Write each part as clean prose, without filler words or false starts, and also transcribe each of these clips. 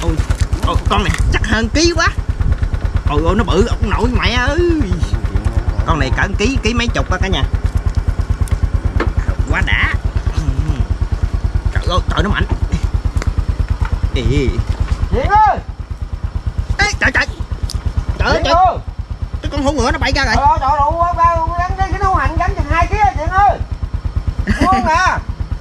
Ôi, con này chắc hơn ký quá. Ôi ôi nó bự ông nội mẹ ơi. Con này cỡ ký mấy chục á cả nhà. Quá đã. Trời ơi trời nó mạnh. Thiện ơi. Ê, trời trời. Trời ơi trời. Cái con hổ ngựa nó bay ra rồi. Trời ơi gắn cái nấu hành gắn chừng 2 kg Thiện ơi. Luôn nè.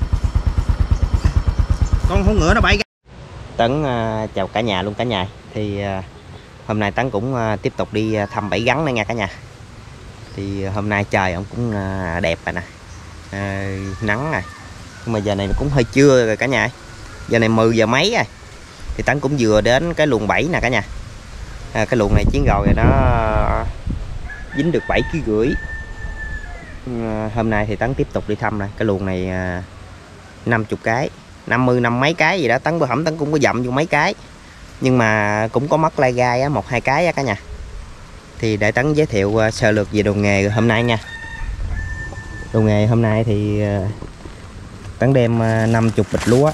Con hổ ngựa nó bay ra. Tấn chào cả nhà luôn cả nhà. Thì hôm nay Tấn cũng tiếp tục đi thăm bẫy gắn nữa nha cả nhà. Thì hôm nay trời ông cũng đẹp rồi nè, nắng rồi, nhưng mà giờ này cũng hơi trưa rồi cả nhà. Giờ này 10 giờ mấy rồi. Thì Tấn cũng vừa đến cái luồng bẫy nè cả nhà. Cái luồng này chiến rồi nó dính được 7,5 kg. Hôm nay thì Tấn tiếp tục đi thăm này. Cái luồng này 50 cái, 50 mấy cái gì đó. Tấn bữa hổm Tấn cũng có dậm vô mấy cái, nhưng mà cũng có mất lai gai á, 1-2 cái á cả nhà. Thì để Tấn giới thiệu sơ lược về đồ nghề hôm nay nha. Đồ nghề hôm nay thì Tấn đem 50 bịch lúa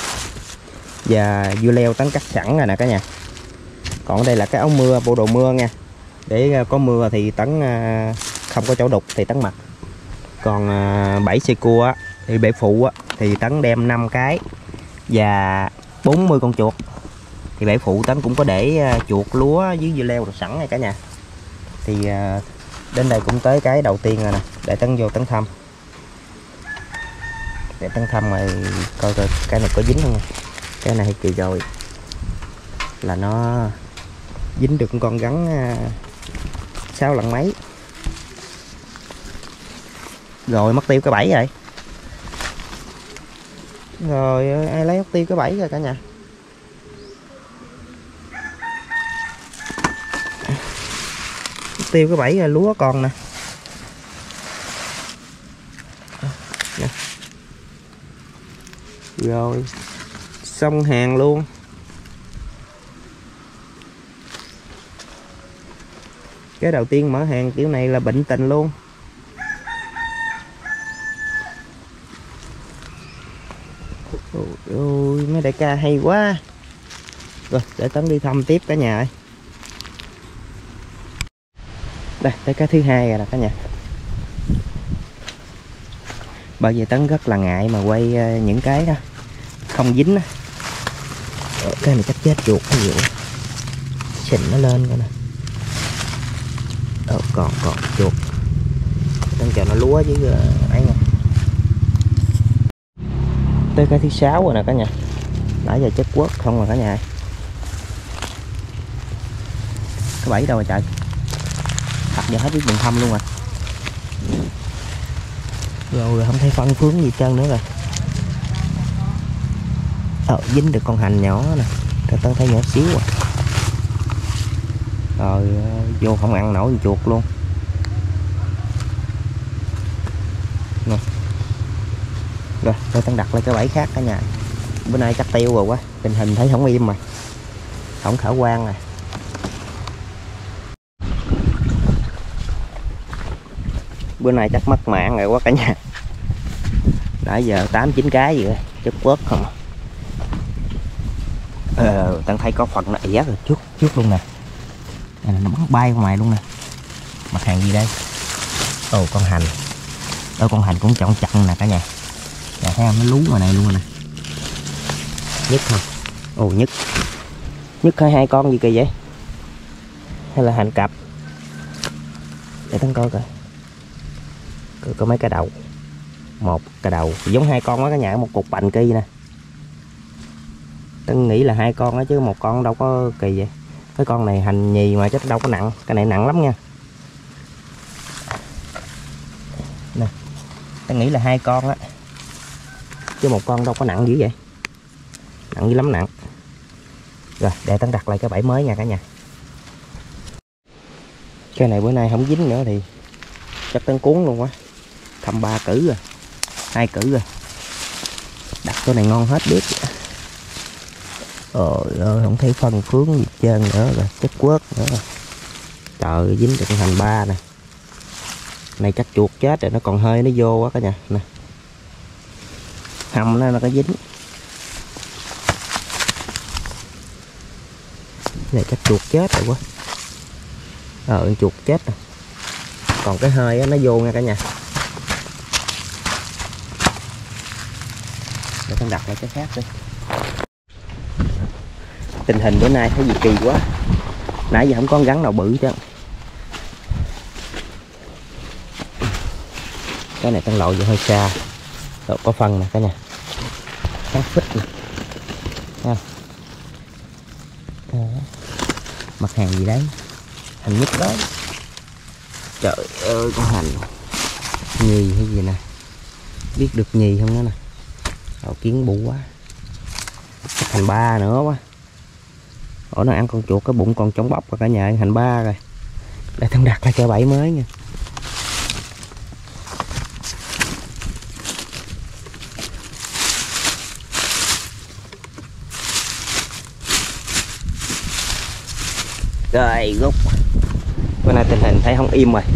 và dưa leo Tấn cắt sẵn rồi nè cả nhà. Còn đây là cái áo mưa, bộ đồ mưa nha, để có mưa thì Tấn không có chỗ đục thì Tấn mặc. Còn bẫy xe cua á, thì bể phụ á, thì Tấn đem 5 cái và 40 con chuột. Thì bể phụ Tấn cũng có để chuột lúa với dưa leo rồi sẵn này cả nhà. Thì đến đây cũng tới cái đầu tiên rồi nè, để Tấn vô Tấn thăm. Để Tấn thăm rồi coi coi cái này có dính không nha. Cái này kỳ rồi là nó dính được con gắn 6 lần mấy. Rồi mất tiêu cái bẫy rồi. Rồi ai lấy mất tiêu cái bẫy rồi cả nhà. Mất tiêu cái bẫy rồi, lúa còn nè. Rồi xong hàng luôn. Cái đầu tiên mở hàng kiểu này là bệnh tình luôn. Ôi mấy đại ca hay quá. Rồi để Tấn đi thăm tiếp cả nhà ơi. Đây tới cái thứ hai rồi nè cả nhà. Bởi vì Tấn rất là ngại mà quay những cái đó không dính á. Cái này chắc chết chuột cái gì vậy. Xịn nó lên coi nè. Còn chuột. Tấn chờ nó lúa với ấy nè. Tới cái thứ 6 rồi nè cả nhà. Nãy giờ chất quất không rồi cả nhà. Cái bẫy đâu rồi trời. Thật giờ hết biết đường thăm luôn rồi. Rồi không thấy phân phướng gì trơn nữa rồi. Dính được con hành nhỏ nè. Tao thấy nhỏ xíu rồi. Rồi vô không ăn nổi chuột luôn nè. Rồi tôi Tấn đặt lên cái bẫy khác cả nhà. Bữa nay chắc tiêu rồi quá, tình hình thấy không im mà, không khả quan rồi. Bữa nay chắc mất mạng rồi quá cả nhà. Nãy giờ 8-9 cái gì rồi, chất quất không. Tao thấy có phần nó ỉa rồi trước luôn nè. Này nó bắn bay ra ngoài luôn nè. Mặt hàng gì đây? Con hành. Con hành cũng chọn chặn nè cả nhà. Dạ thấy không, nó lú ngoài này luôn nè. Nhức không? Nhức hai con gì kỳ vậy? Hay là hành cặp? Để Tấn coi coi. Có mấy cái đầu. Một cái đầu giống 2 con đó cả nhà, một cục bành kỳ nè. Tấn nghĩ là 2 con đó chứ một con đâu có kỳ vậy. Cái con này hành nhì mà chắc đâu có nặng. Cái này nặng lắm nha. Nè, Tấn nghĩ là 2 con á, chứ một con đâu có nặng dữ vậy. Nặng dữ lắm, nặng. Rồi để Tấn đặt lại cái bẫy mới nha cả nhà. Cái này bữa nay không dính nữa thì chắc Tấn cuốn luôn quá. Thăm 3 cử rồi, 2 cử rồi. Đặt cái này ngon hết biết. Ơi không thấy phân phướng gì trơn nữa rồi, chất quất nữa rồi. Trời dính được thành 3 nè. Này chắc chuột chết rồi, nó còn hơi nó vô quá cả nhà nè. Hầm nó có dính. Này chắc chuột chết rồi quá. Chuột chết rồi. Còn cái hơi á, nó vô nha cả nhà. Để con đặt lại cái khác đi. Tình hình bữa nay thấy gì kỳ quá. Nãy giờ không có con rắn nào bự chứ. Cái này con lội vô hơi xa. Rồi, có phân nè cả nhà. Cá phích nè. Nha. Mặt hàng gì đấy? Hành nhất đó. Trời ơi con hành. Nhì hay gì nè. Biết được nhì không nữa nè. Đầu kiến bự quá. Hành ba nữa quá. Nó ăn con chuột cái bụng còn trống bóc rồi cả nhà. Hành ba rồi. Để thằng đặt lại cho bẫy mới nha. Rồi gốc. Bữa nay tình hình thấy không im rồi.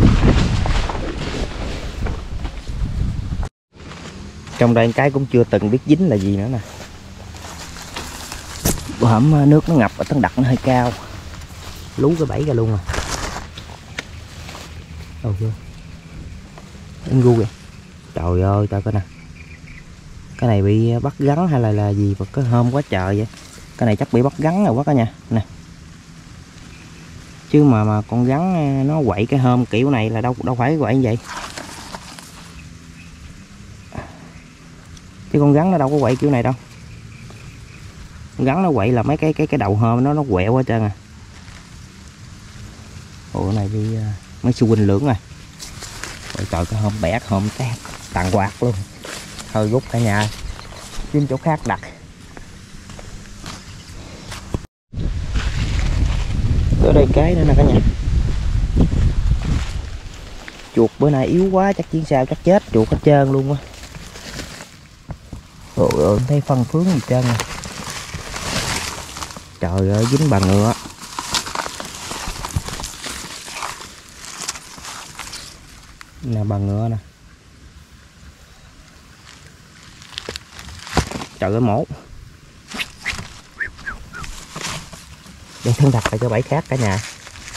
Trong đây cái cũng chưa từng biết dính là gì nữa nè. Bữa hổm nước nó ngập ở tấn đặt nó hơi cao. Lú cái bẫy ra luôn rồi. Đâu chưa? Anh gu kìa. Trời ơi tao coi nè. Cái này bị bắt gắn hay là gì mà có hôm quá trời vậy. Cái này chắc bị bắt gắn rồi quá cả nhà. Nè. Chứ mà con rắn nó quậy cái hôm kiểu này là đâu phải quậy như vậy. Chứ con rắn nó đâu có quậy kiểu này đâu. Con rắn nó quậy là mấy cái đầu hôm nó quẹo hết trơn à. Ủa này đi mấy sư huynh lưỡng rồi. Ôi trời cái hôm bẻ hôm tàn quạt luôn. Thôi rút cả nhà. Kiếm chỗ khác đặt. Ở đây cái nữa nè cả nhà. Chuột bữa nay yếu quá chắc chiến sao chắc chết chuột hết trơn luôn á. Ôi ơi thấy phân phướng gì trơn nè. Trời ơi dính bà ngựa. Nè bà ngựa nè. Trời ơi mổ. Để thân đặt lại cho bẫy khác cả nhà.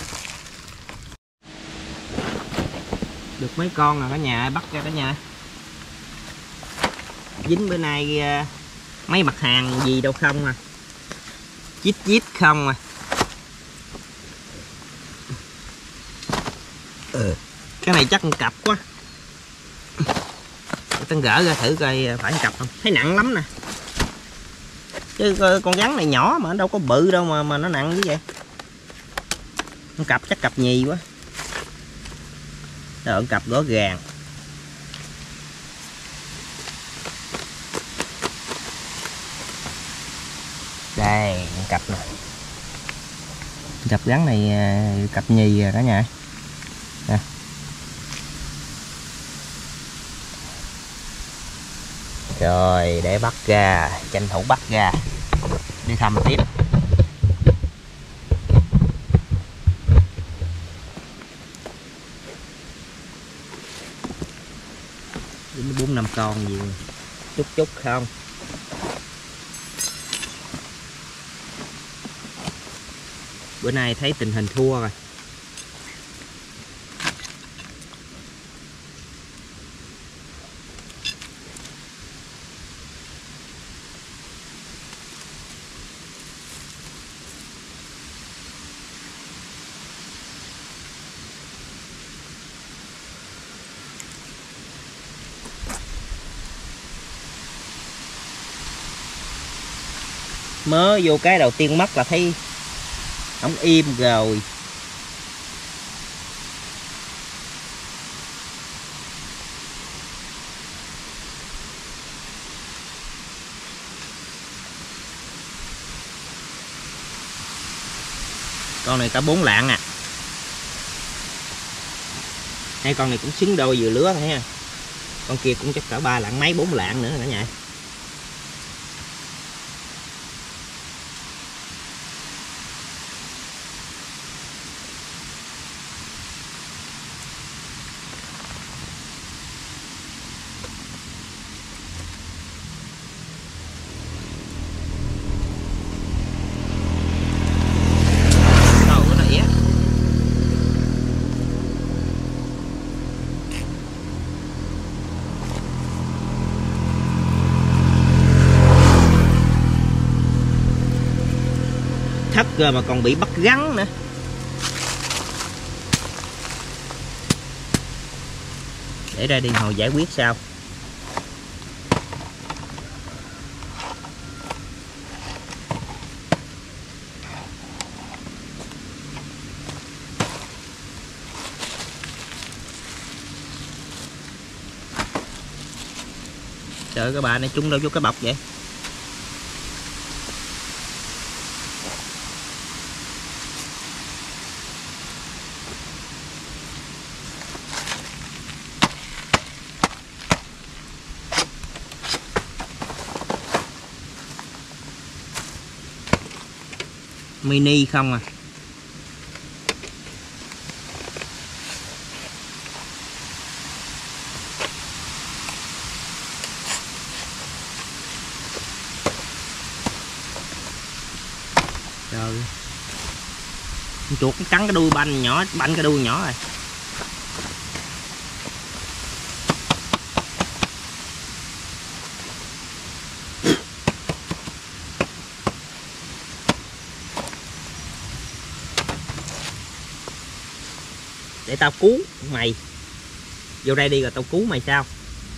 Được mấy con rồi cả nhà, bắt ra cả nhà. Dính bữa nay mấy mặt hàng gì đâu không à. Chít không à. Cái này chắc một cặp quá. Tao gỡ ra thử coi phải một cặp không. Thấy nặng lắm nè. Chứ con rắn này nhỏ mà nó đâu có bự đâu mà nó nặng như vậy. Con cặp chắc cặp nhì quá. Con cặp rõ ràng. Đây cặp này. Cặp rắn này cặp nhì rồi cả nhà. Nè. Rồi để bắt ra, tranh thủ bắt ra đi thăm tiếp. Đến 4-5 con gì chút không. Bữa nay thấy tình hình thua rồi. Mới vô cái đầu tiên mất là thấy ổng im rồi. Con này cả 4 lạng à. Hai con này cũng xứng đôi vừa lứa thôi ha. Con kia cũng chắc cả 3 lạng mấy 4 lạng nữa cả nhà. thất rồi mà còn bị bắt gắn nữa. Để ra đi hồi giải quyết sao. Trời, cái bà này trúng đâu vô cái bọc vậy. Mini không à. Trời, con chuột nó cắn cái đuôi banh nhỏ, banh cái đuôi nhỏ rồi. Để tao cứu mày. Vô đây đi rồi tao cứu mày sao.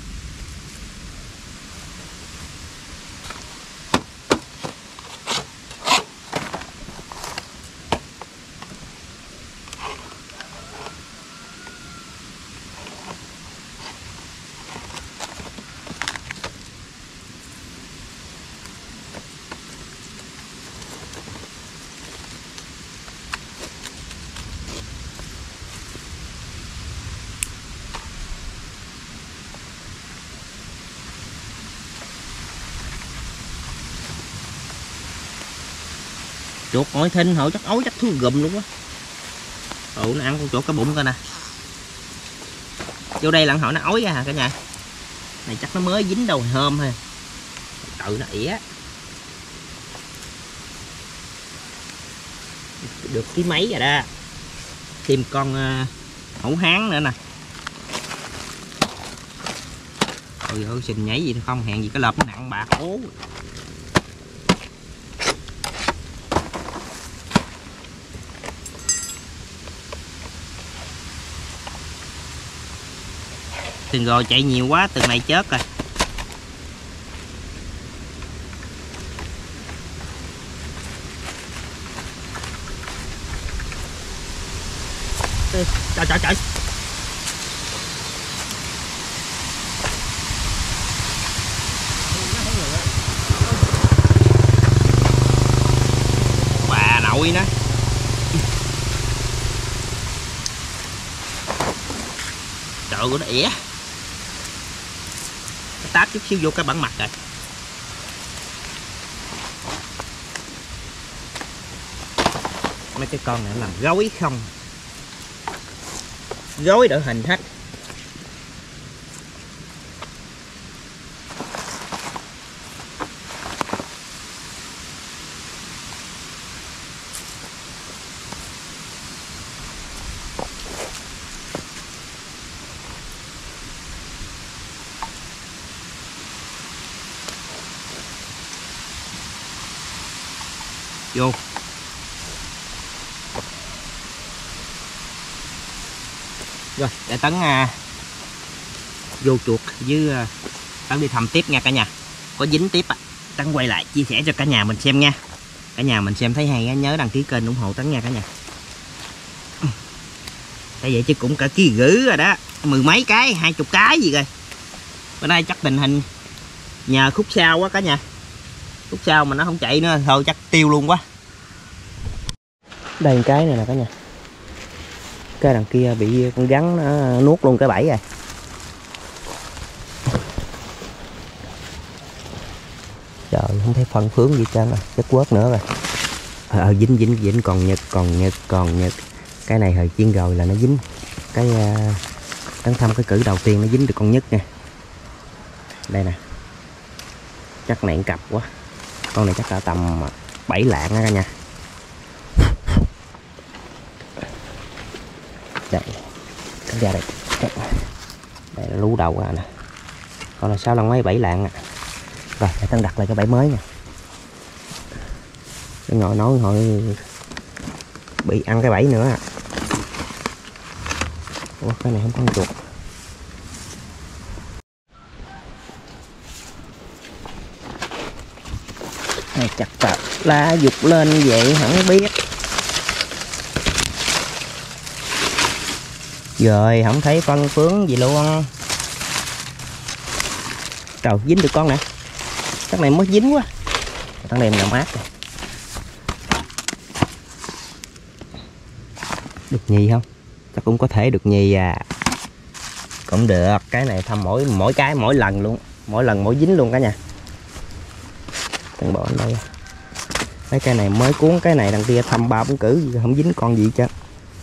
Chuột ngồi thinh hổ chắc ối chắc thú gùm luôn á. Ủa nó ăn con chuột cái bụng coi nè. Vô đây lặn hỏi nó ói ra hả cả nhà. Này chắc nó mới dính đầu hôm ha. Tự nó ỉa. Được cái mấy rồi đó. Tìm con hổ hán nữa nè. Ôi ơi xình nhảy gì không, hèn gì cái lợp nó nặng bạc ố. Từng rồi chạy nhiều quá, từng này chết rồi. Trời trời trời. Bà nội nó. Trời ơi nó ỉa. Tát chút xíu vô cái bản mặt rồi. Mấy cái con này làm gối không. Gối đỡ hình hết. Vô. Rồi để Tấn vô chuột với Tấn đi thăm tiếp nha cả nhà. Có dính tiếp Tấn quay lại chia sẻ cho cả nhà mình xem nha. Cả nhà mình xem thấy hay nhớ đăng ký kênh ủng hộ Tấn nha cả nhà. Tại vậy chứ cũng cả ký gửi rồi đó. 10 mấy cái, 20 cái gì rồi. Bữa nay chắc tình hình nhờ khúc sau quá cả nhà. Khúc sau mà nó không chạy nữa thôi chắc tiêu luôn quá. Đây cái này nè cả nhà. Cái đằng kia bị con rắn nó nuốt luôn cái bẫy rồi. Trời không thấy phân phướng gì trơn rồi, chất quớt nữa rồi. Dính còn nhật. Cái này hồi chiên rồi là nó dính. Cái Tấn thăm cái cử đầu tiên nó dính được con nhất nha. Đây nè. Chắc này cặp quá. Con này chắc là tầm 7 lạng đó cả nhà. Đây. Cắm ra đây. Đây là lú đầu ra nè. Con là 6 lăng mấy 7 lạng à. Rồi để Tấn đặt lại cái bẫy mới nha. ngồi nói hồi bị ăn cái bẫy nữa à. Ủa, cái này không có con chuột. Này chặt chặt lá dục lên vậy không biết. Rồi không thấy phân phướng gì luôn. Trời, dính được con nè. Chắc này mới dính quá. Thằng này nào mát rồi. Được nhì không? Chắc cũng có thể được nhì à. Cũng được. Cái này thăm mỗi cái mỗi lần luôn. Mỗi lần mỗi dính luôn cả nhà. Thằng bỏ đây. Mấy cái này mới cuốn, cái này đằng kia thăm 3-4 cử không dính con gì chứ.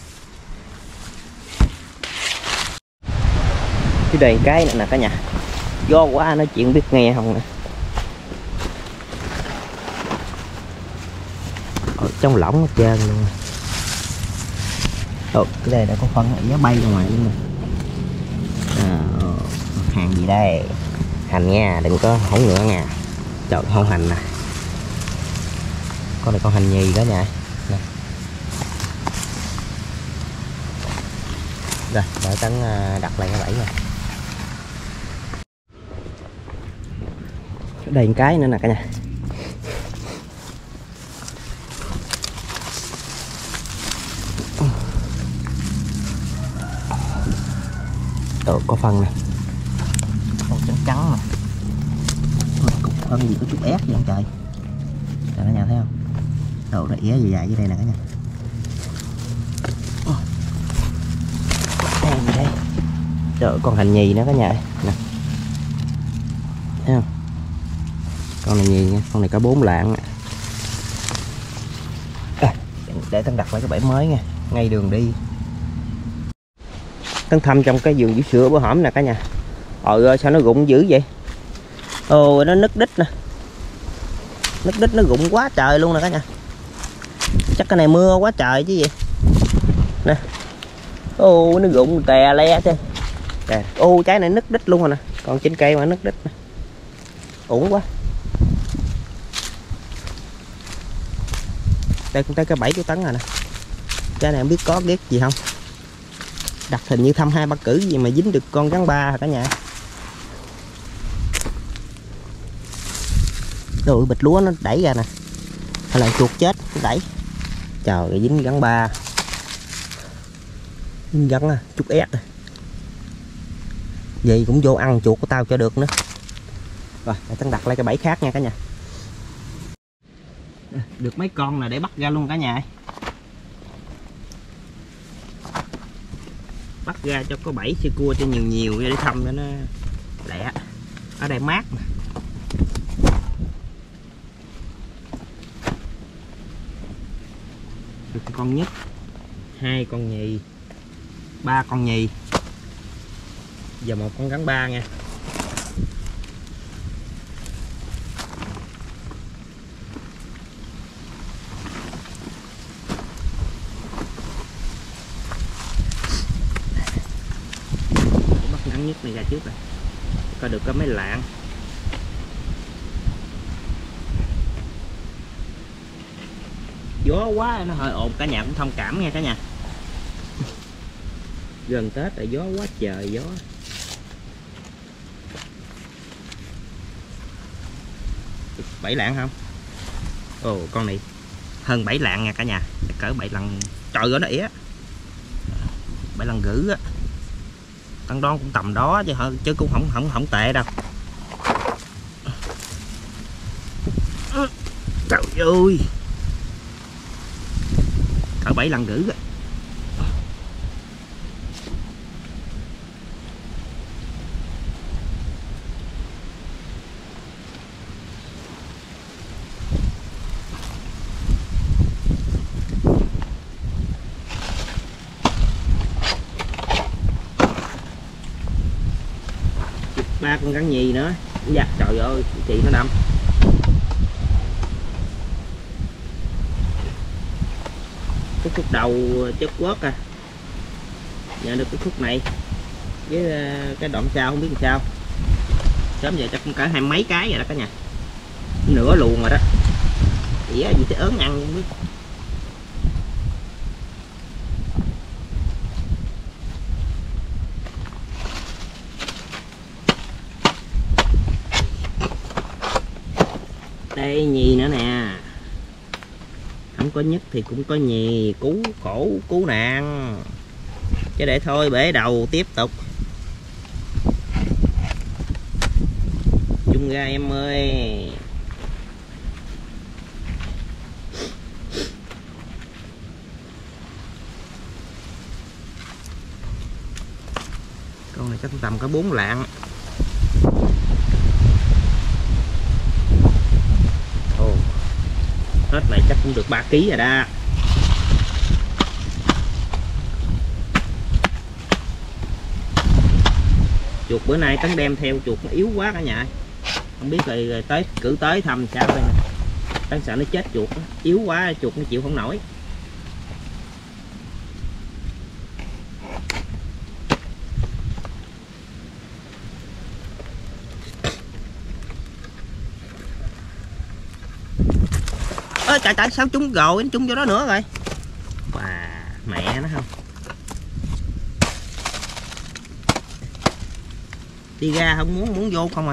Cái đây cái này nè cả nhà. Do quá nói chuyện biết nghe không nè. Ở trong lỏng hết trơn luôn. Ồ, cái đây đã có phân giá bay ra ngoài luôn nè. Hàng gì đây? Hành nha, đừng có hổ ngựa nha. Trời, không hành nè. Con này con hành nhì đó nha. Nè. Rồi, đợi Tấn đặt lại cái bẫy nha. Đây một cái nữa nè cả nhà. Ồ, có phân nè. Con trắng trắng nè. Cục phân gì có chút ép vậy không trời. Trời cả nhà thấy không? Đồ nó ỉa dài dài dưới đây nè cả nhà. Đây gì đây? Trời, con hành nhì nữa cả nhà nè. Thấy không? Con này nhì nha, con này có 4 lạng nè. Để Tấn đặt lại cái bẫy mới nha, ngay đường đi. Tấn thăm trong cái vườn vú sữa bữa hổm nè cả nhà. Ôi sao nó rụng dữ vậy? Ồ, nó nứt đít nè. Nứt đít nó rụng quá trời luôn nè cả nhà. Chắc cái này mưa quá trời chứ gì. Nè. Ô, nó rụng tè le chứ. Ô, trái này nứt đít luôn rồi nè. Còn trên cây mà nứt đít nè. Uổng quá. Đây cũng tới cái bẫy của Tấn rồi nè. Trái này không biết có ghét gì không. Đặt hình như thăm 2-3 cử gì mà dính được con rắn ba cả nhà. Đồ bịch lúa nó đẩy ra nè. Hay là chuột chết nó đẩy. Trời ơi, dính rắn ba. Dính rắn à, chút ép rồi. Vậy cũng vô ăn chuột của tao cho được nữa. Rồi, để Tấn đặt lại cái bẫy khác nha cả nhà. Được mấy con là để bắt ra luôn cả nhà. Bắt ra cho có bẫy xưa cua cho nhiều để thăm cho nó lẹ. Ở đây mát nè. Được con nhất, 2 con nhì, 3 con nhì. Giờ 1 con rắn ba nha. Nhất này ra trước rồi coi được có mấy lạng. Gió quá nó hơi ồn, cả nhà cũng thông cảm nha cả nhà. Gần Tết rồi gió quá trời gió. Được 7 lạng không? Ồ, con này hơn 7 lạng nha cả nhà. Cỡ 7 lần. Trời ơi nó ỉa. 7 lần gữ á. Tấn đoán cũng tầm đó chứ cũng không tệ đâu. Trời ơi. Cỡ 7 lần rưỡi. Ba con rắn nhì nữa. Dạ trời ơi, chị nó đâm. Cái khúc đầu chất quất à. Nhận được cái khúc này với cái đoạn sau không biết làm sao. Sớm giờ chắc cũng cả 20 mấy cái rồi đó cả nhà. Nửa luồng rồi đó. ỉa gì tới ớn ăn không biết. Đây nhì nữa nè, không có nhất thì cũng có nhì, cứu khổ cứu nạn chứ để thôi bể đầu tiếp tục. Chung ra em ơi. Con này chắc tầm có 4 lạng. Ồ, hết này chắc cũng được 3 kg rồi đó. Chuột bữa nay Tấn đem theo chuột nó yếu quá cả nhà, không biết rồi tới cử tới thăm sao đây nè. Tấn sợ nó chết chuột đó. Yếu quá chuột nó chịu không nổi. Ơ trời trời, sao trúng rồi, nó trúng vô đó nữa rồi. Và mẹ nó không. Đi ra không muốn vô không à.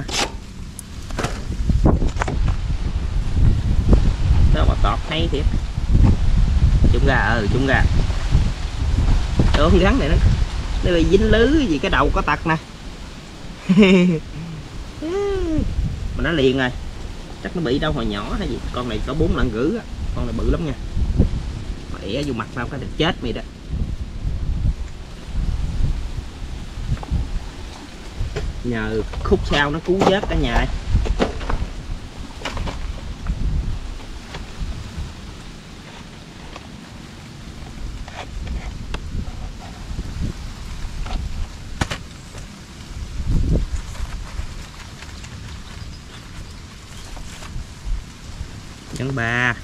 Đó bà tọt hay thiệt. Trúng ra, trúng ra. Đồ con rắn này nó bị dính lứ gì cái đầu có tật nè. Mà nó liền rồi. Chắc nó bị đâu hồi nhỏ hay gì. Con này có 4 lạng rưỡi á. Con này bự lắm nha. Mà ỉa vô mặt tao cái được chết mày đó. Nhờ khúc sau nó cứu vớt cả nhà. Gắn 3.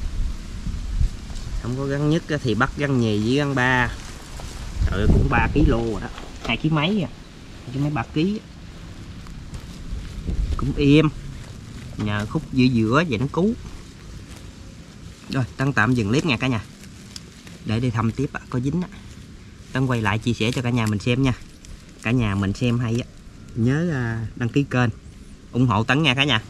Không có gắn nhất thì bắt gắn nhì với gắn 3. Trời ơi, cũng 3 kg rồi đó. 2 kg mấy à. 2 kg mấy 3 kg. Cũng im. Nhờ khúc giữa vậy nó cứu. Rồi Tấn tạm dừng clip nha cả nhà. Để đi thăm tiếp có dính á. Tấn quay lại chia sẻ cho cả nhà mình xem nha. Cả nhà mình xem hay á, nhớ đăng ký kênh ủng hộ Tấn nha cả nhà.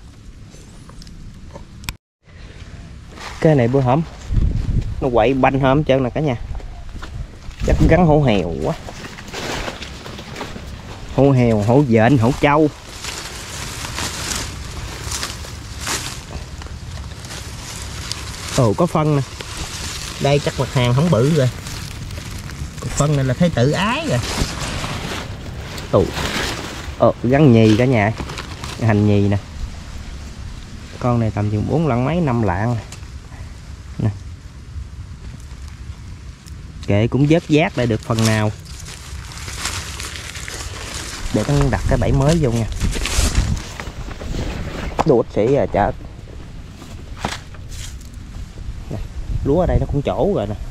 Cái này bữa hổm nó quậy banh hôm trơn nè cả nhà. Chắc gắn hổ hèo quá. Hổ hèo, hổ dện, hổ trâu. Ồ có phân nè. Đây chắc mặt hàng không bự rồi. Còn phân này là thấy tự ái rồi. Gắn nhì cả nhà. Hành nhì nè. Con này tầm chừng 4 lạng mấy 5 lạng nè. Kệ cũng vớt vát lại được phần nào. Để Tấn đặt cái bẫy mới vô nha. Đuột sĩ à chết. Nè, lúa ở đây nó cũng chỗ rồi nè.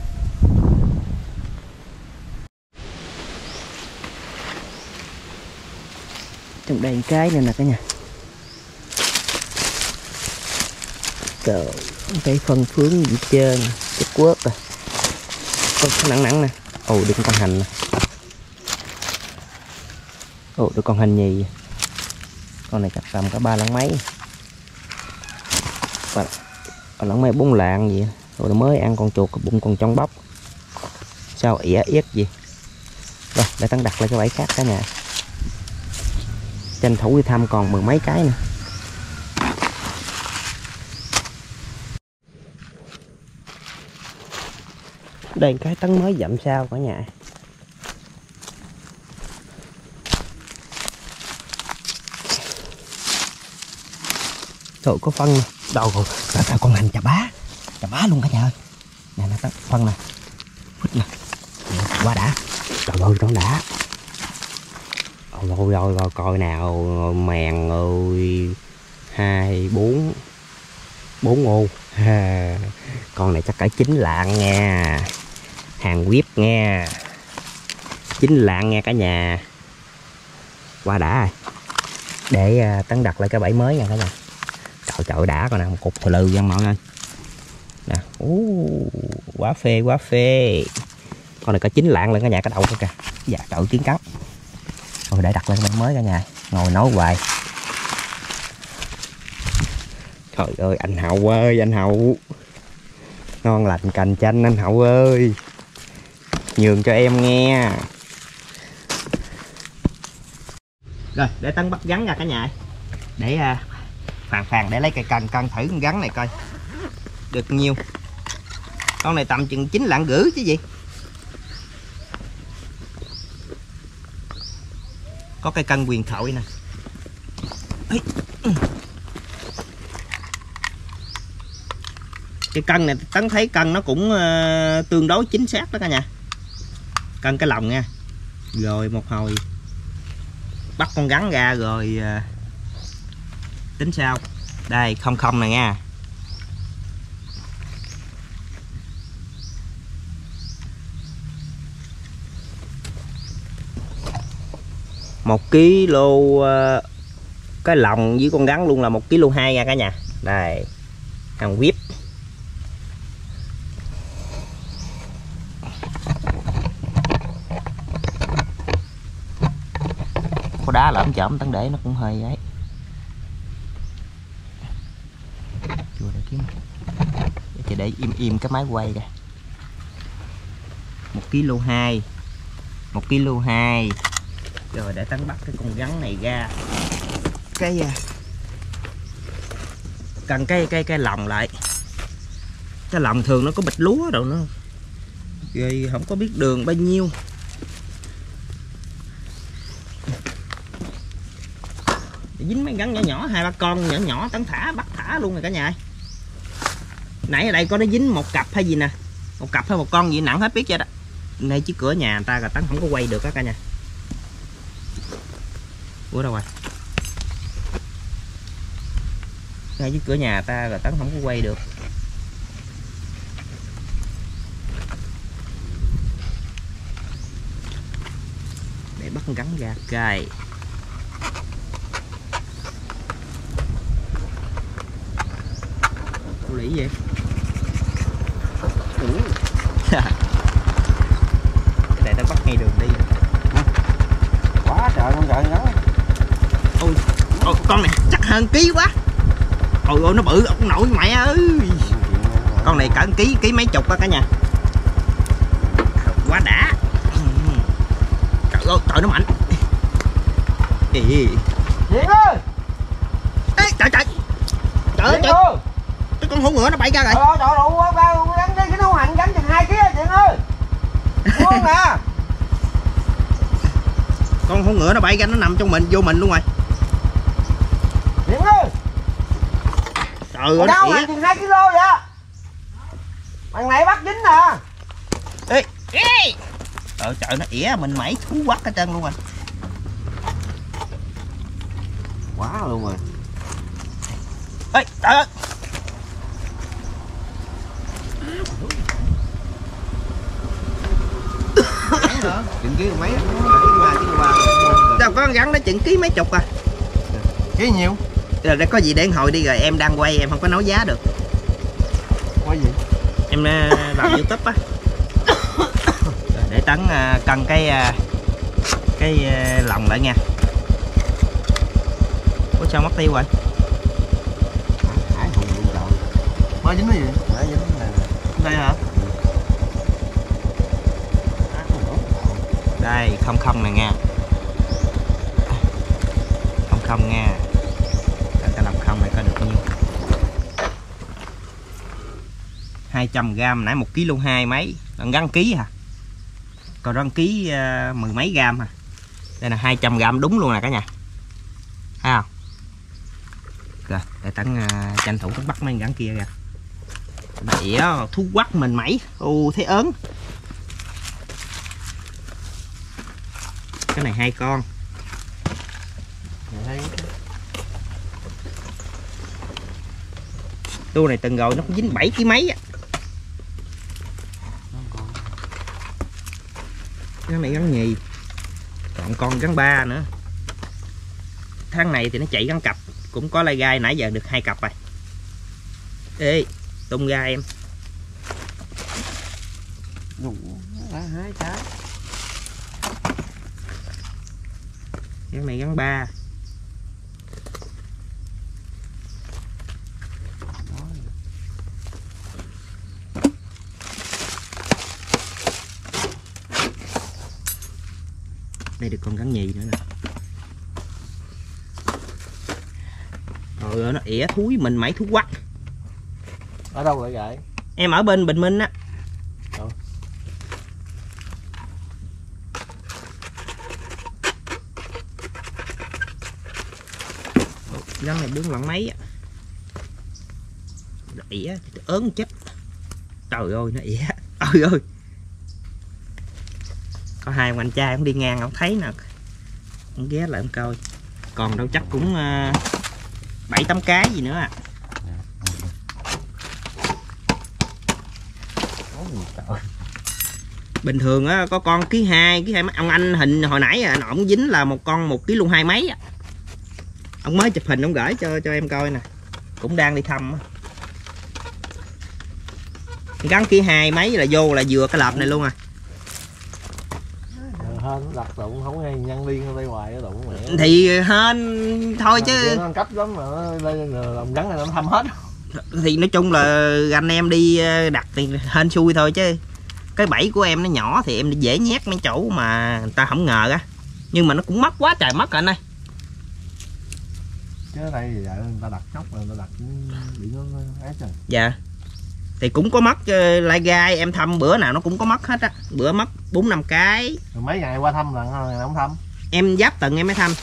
Trong đây cái này nè cả nhà. Trời, cái phân phướng gì trơn, chất quớt rồi. Con nặng nè. Ồ được con hành nè. Ồ được con hành nhì. Con này chắc tầm cả 3 lạng mấy. 3 lạng mấy 4 lạng gì. Rồi mới ăn con chuột bụng còn trong bóc. Sao ỉa yết gì. Rồi để Tấn đặt lại cái bẫy khác cả nhà. Tranh thủ đi thăm còn 10 mấy cái nữa. Đây cái Tấn mới dặm sao cả nhà. Trời có phân nè. Đâu rồi, sao con hành chà bá luôn cả nhà ơi. Nè nó phân nè. Phích nè. Quá đã. Trời ơi nó đã. Rồi coi nào mèn ơi. 2 4 ô. Con này chắc cả 9 lạng nha. Hàng whip nha. 9 lạng nha cả nhà. Quá đã rồi. Để Tấn đặt lại cái bẫy mới nha cả nhà. Trời đã coi nè, một cục thù lư nha mọi người. Quá phê, quá phê. Con này có 9 lạng lên cả nhà, cái đầu kìa. Dạ trời, kiến cắn. Rồi để đặt lên cái mới cả nhà, ngồi nấu hoài. Trời ơi anh Hậu ơi, anh Hậu. Ngon lành cành chanh anh Hậu ơi. Nhường cho em nghe. Rồi để Tấn bắt gắn ra cả nhà. Để phàn để lấy cây cân thử con gắn này coi được nhiêu. Con này tầm chừng 9 lạng rưỡi chứ gì. Có cây cân huyền thoại nè. Cái cân này Tấn thấy cân nó cũng tương đối chính xác đó cả nhà. Cân cái lòng nha. Rồi một hồi bắt con gắn ra rồi tính sao. Đây không nè nha. Một kg cái lòng với con gắn luôn là 1,2 kg nha cả nhà. Đây hàng whip. Có đá lởm chởm Tấn để nó cũng hơi ấy. Chùa để kiếm. Chị để im cái máy quay kìa. 1,2 kg. 1,2 kg. Rồi để Tấn bắt cái con gắn này ra. Cần cái lòng lại. Cái lòng thường nó có bịch lúa đâu nữa. Rồi không có biết đường bao nhiêu. Dính mấy gắn nhỏ nhỏ, 2-3 con nhỏ nhỏ Tấn bắt thả luôn rồi cả nhà. Nãy ở đây có nó dính một cặp hay gì nè. Một cặp hay một con gì nặng hết biết chưa đó. Ngay trước cửa nhà người ta rồi Tấn không có quay được đó cả nhà. Ủa đâu rồi? Ngay trước cửa nhà người ta rồi Tấn không có quay được. Để bắt con gắn ra cài. Cô lý vậy? Để Tấn bắt ngay đường đi. Quá trời con trời ngắn. Ôi, con này chắc hơn ký quá. Ôi ôi nó bự ông nội mẹ ơi. Con này cỡ ký mấy chục á cả nhà. Quá đã. Trời ơi trời nó mạnh. Điện ơi. Ê trời trời. Trời ơi trời. Cái con hổ ngựa nó bay ra rồi. Trời ơi gắn đi cái nấu hành gắn chừng 2 kg Điện ơi. Luôn nè. Con hổ ngựa nó bay ra nó nằm trong mình vô mình luôn rồi. Điện ơi. Trời ơi nó ỉa. Chừng 2 kg vậy. Thằng này bắt dính nè. Ê. Trời nó ỉa mình mẩy thú quắc hết trơn luôn rồi. Quá luôn rồi. Ê trời ơi. Chừng ký mấy? Đâu có gắn nó chừng ký mấy chục à. Ký nhiêu? Rồi để có gì để hồi đi rồi em đang quay em không có nói giá được. Quay gì? Em làm YouTube á. Để Tấn cân cái lòng lại nha. Ủa sao mất tiêu rồi? Hải hùng luôn trời. Má dính cái gì? Má dính cái này. Đây hả? Đây không nè nha. Không nha. Để ta làm không này coi được nhiêu. 200g nãy 1,2 kg mấy. Còn gắn ký hả? Còn gắn ký 10 mấy gam hả? Đây là 200g đúng luôn nè cả nhà. Thấy không? Rồi để Tấn tranh thủ Tấn bắt mấy gắn kia ra. Đĩa thú quắc mình mẩy. Ô thấy ớn. Cái này 2 con. Tua này từng rồi nó cũng dính 7 kg mấy á. Cái này gắn nhì. Còn con gắn 3 nữa. Tháng này thì nó chạy gắn cặp. Cũng có lai gai nãy giờ được 2 cặp rồi. Ê tung ra em. Đủ hai cái. Cái này gắn 3. Đây được con gắn nhì nữa nè. Trời ơi nó ỉa thúi mình mẩy thú quắc. Ở đâu vậy vậy? Em ở bên Bình Minh á. Gắn này 4 lạng mấy á. Nó ỉa ớn chết. Trời ơi nó ỉa. Trời ơi. Có hai ông anh trai cũng đi ngang không thấy nè. Ông ghé lại ông coi. Còn đâu chắc cũng 7-8 cái gì nữa à. Bình thường á có con ký 2 mấy. Ông anh hình hồi nãy nó ổng dính là một con 1 kg luôn 2 mấy á. Ông mới chụp hình ông gửi cho em coi nè. Cũng đang đi thăm á. Gắn ký 2 mấy là vô là vừa cái lợp này luôn à. Hên đặt tụng không hay nhân liên đây hoài tụng mẹ. Thì hên thôi chứ. Nó cấp lắm mà làm gắn này nó thăm hết. Thì nói chung là anh em đi đặt thì hên xui thôi chứ. Cái bẫy của em nó nhỏ thì em dễ nhét mấy chỗ mà người ta không ngờ á. Nhưng mà nó cũng mất quá trời mất rồi anh ơi. Chứ ở đây thì người ta đặt chốc rồi người ta đặt bị nó ấy trời. Dạ. Thì cũng có mất lai gai em thăm bữa nào nó cũng có mất hết á. Bữa mất 4-5 cái. Rồi mấy ngày qua thăm lần nào không thăm? Em giáp tận em mới thăm.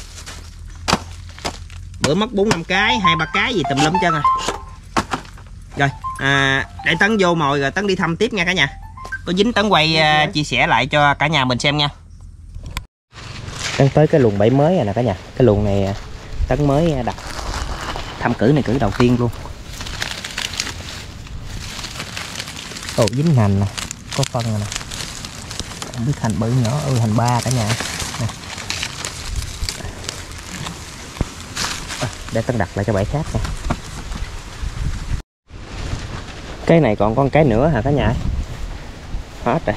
Bữa mất 4-5 cái, 2-3 cái gì tùm lum chân à. Rồi, để Tấn vô mồi rồi Tấn đi thăm tiếp nha cả nhà. Có dính Tấn quay chia sẻ lại cho cả nhà mình xem nha. Tấn tới cái luồng bẫy mới rồi nè cả nhà. Cái luồng này Tấn mới đặt thăm cử này cử đầu tiên luôn. Ồ dính hành nè, có phân rồi nè. Không biết hành bự nhỏ, hành 3 cả nhà nè. Để Tấn đặt lại cho bẫy khác nè. Cái này còn con cái nữa hả cả nhà? Hết rồi.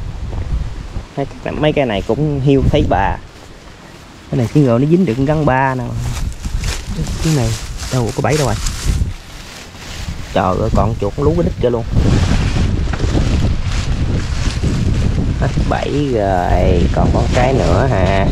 Mấy cái này cũng hiu thấy bà. Cái này cái ngựa nó dính được gắn 3 nè. Cái này đâu có bẫy đâu rồi. Trời ơi còn chuột lú cái đít kia luôn. Hết 7 rồi, còn con cái nữa hả?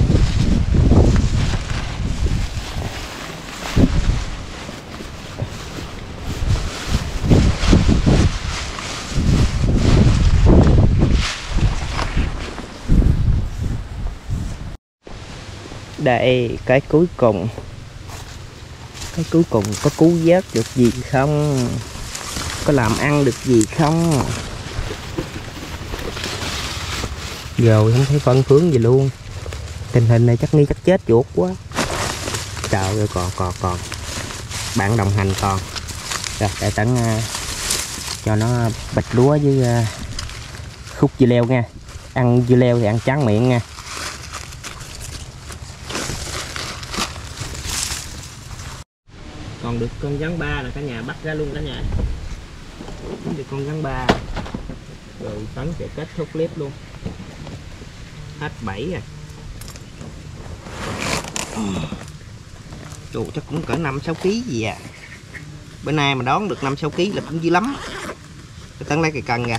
Đây cái cuối cùng. Cái cuối cùng có cứu vớt được gì không? Có làm ăn được gì không? Rồi không thấy phân phướng gì luôn. Tình hình này chắc nghi chắc chết chuột quá. Trời ơi còn bạn đồng hành còn. Rồi để Tấn cho nó bịch lúa với khúc dưa leo nha. Ăn dưa leo thì ăn trắng miệng nha. Còn được con rắn 3 là cả nhà bắt ra luôn cả nhà. Được con rắn 3. Rồi Tấn sẽ kết thúc clip luôn. Hết 7 rồi. Trời chắc cũng cỡ 5-6 kg gì à. Bữa nay mà đón được 5-6 kg là cũng dữ lắm. Tấn lấy cây cân ra.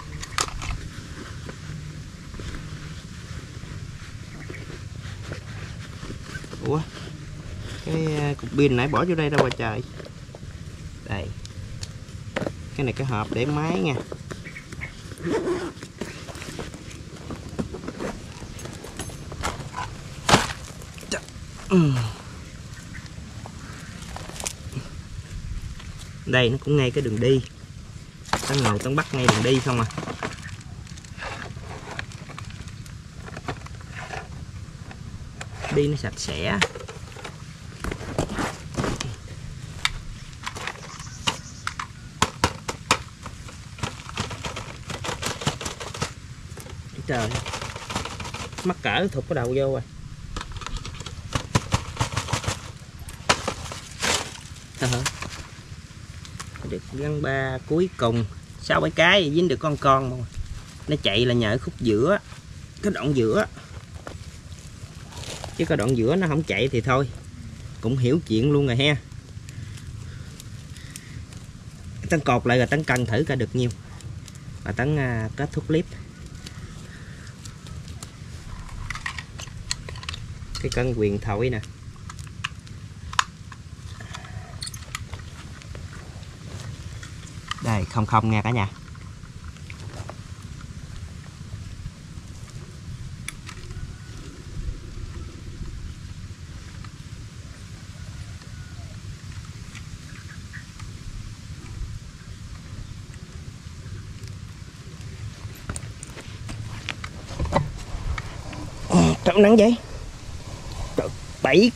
Ủa cái cục pin nãy bỏ vô đây đâu rồi trời. Đây. Cái này cái hộp để máy nha. Đây nó cũng ngay cái đường đi. Tấn ngồi Tấn bắt ngay đường đi không à. Đi nó sạch sẽ. Trời, mắc cỡ thụt cái đầu vô rồi. Được gắn 3 cuối cùng 6-7 cái dính được con mà Nó chạy là nhờ khúc giữa, cái đoạn giữa, chứ cái đoạn giữa nó không chạy thì thôi cũng hiểu chuyện luôn rồi ha. Tấn cột lại rồi Tấn cân thử coi được nhiêu và Tấn kết thúc clip. Cái cân quyền thoại nè. Đây 00 nha cả nhà. Trời nắng vậy. 7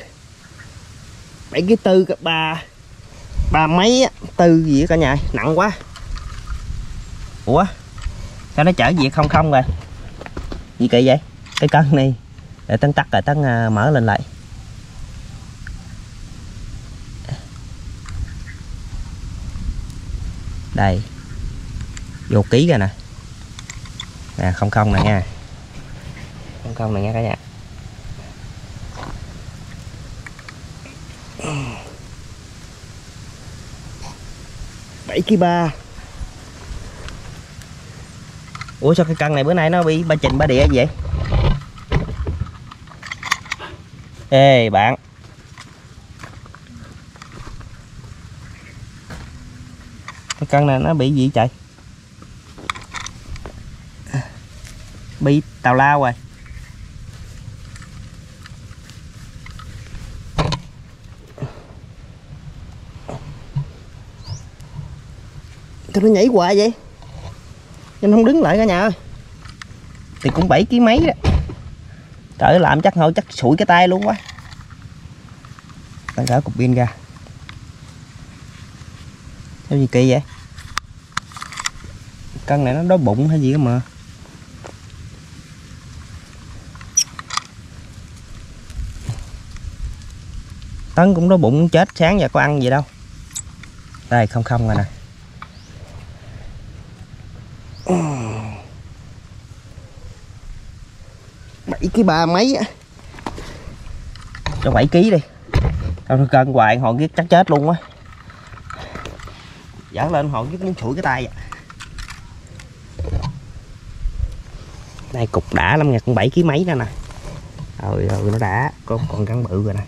kg tư ba mấy tư gì đó cả nhà, nặng quá. Ủa sao nó chở gì 00 rồi, gì kỳ vậy? Cái cân này để Tấn tắt rồi Tấn mở lên lại. Đây vô ký rồi nè, nè 00 này nha, 00 này nha cả nhà. Bảy kg ba. Ủa sao cái cân này bữa nay nó bị ba trình ba địa vậy? Ê bạn, cái cân này nó bị gì trời? Bị tào lao rồi. Sao nó nhảy hoài vậy? Nên không đứng lại cả nhà ơi. Thì cũng 7 kg mấy đó. Trời làm chắc thôi, chắc sụi cái tay luôn quá. Đang gỡ cục pin ra. Sao gì kỳ vậy? Cân này nó đói bụng hay gì đó mà. Tấn cũng đói bụng chết, sáng giờ có ăn gì đâu. Đây 00 rồi nè. 7 kg ba mấy á. Cho 7 kg đi. Tao cân hoài hồi ghét chắc chết luôn á. Dở lên hồi ghét muốn sủi cái tay vậy. Đây cục đã lắm nha, con 7 kg mấy đó nè. Rồi nó đã, còn gắn bự rồi nè.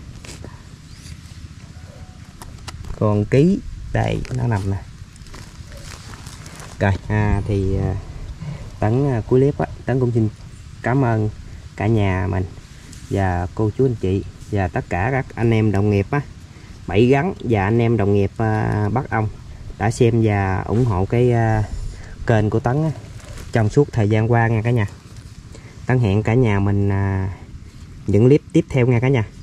Còn ký đây nó nằm nè. Rồi thì Tấn cuối clip á, Tấn cũng xin cảm ơn cả nhà mình và cô chú anh chị và tất cả các anh em đồng nghiệp á, Bảy Gắn và anh em đồng nghiệp Bắc Ông đã xem và ủng hộ cái kênh của Tấn á, trong suốt thời gian qua nha cả nhà. Tấn hẹn cả nhà mình những clip tiếp theo nha cả nhà.